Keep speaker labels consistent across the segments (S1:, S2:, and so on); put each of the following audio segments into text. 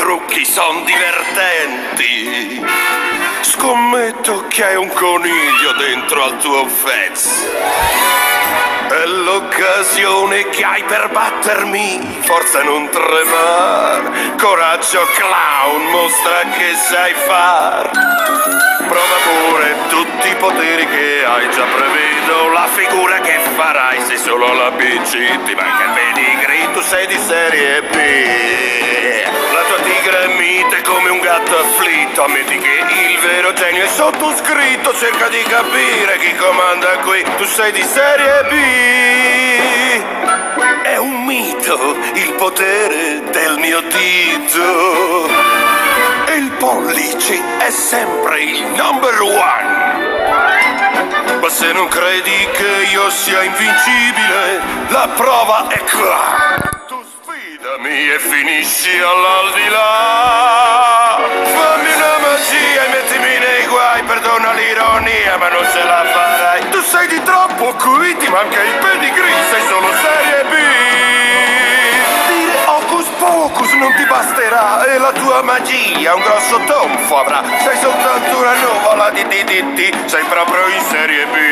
S1: trucchi son divertenti. Scommetto che hai un coniglio dentro al tuo Fez. È l'occasione che hai per battermi, forza non tremar. Coraggio clown, mostra che sai far. Prova pure tutti i poteri che hai, già prevedo la figura che farai. Se solo la BC ti manca il pedigree, tu sei di serie B. La tua tigre è mite come un gatto afflitto. Ammetti che il vero genio è sottoscritto. Cerca di capire chi comanda qui, tu sei di serie B. È un mito il potere del mio dito. E il pollice è sempre il number one. Ma se non credi che io sia invincibile, la prova è qua. Tu sfidami e finisci all'aldilà. Fammi una magia e mettimi nei guai. Perdona l'ironia ma non ce la farai. Tu sei di troppo qui, ti manca il pedigree, sei solo serie B. Dire hocus pocus non ti basterà e la tua magia un grosso tonfo avrà. Sei soltanto una nuvola di DDT, sei proprio in serie B.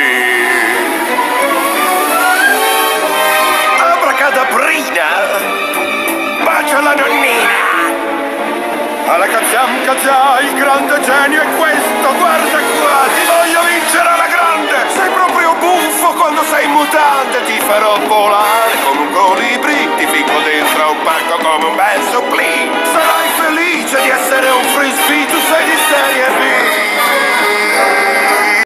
S1: Abracadabrina, bacia la nonnina. Alla cazziam cazzà, il grande genio è questo, guarda qua, ti voglio vincere alla grande. Sei proprio buffo quando sei in mutante, ti farò volare come un colibri, ti ficco dentro a un pacco come un bel